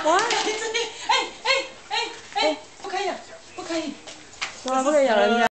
哇！ 哎，不可以啊，不可以。 哇，不可以咬人家。